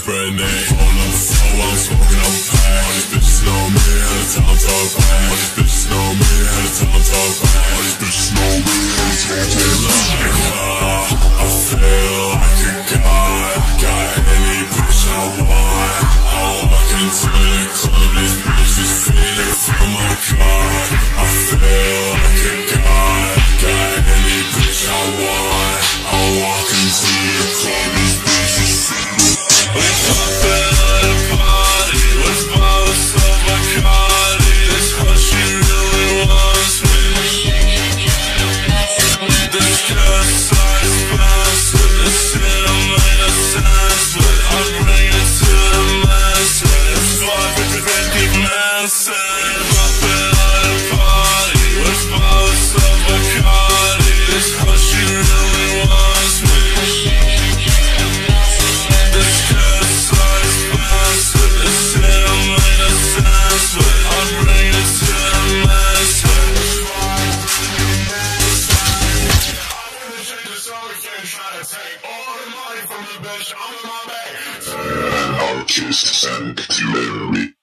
brand name. On the floor, I'm smoking, I'm packed. All these bitches know me, had a time talk back. All these bitches know me, had a time talk back. All these bitches know me, had a time talk back. I feel like a god. Got any bitch I want. I walk into the club, these bitches feeling from my car. I feel like a god. Got any bitch I want. I walk into the club, these bitches feeling. We poppin' at a party with bottles of Bacardi. This how she really wants me. This girl size bounce with the cinnamon sense, but I bring it to the masses. 550 masses. Poppin' at a party with bottles of Bacardi. This how she really wants me. This girl size bounce with the cinnamon sense, but I bring it to the masses. Take all the money from the bitch, I'm in my bag. Artists and jewelry.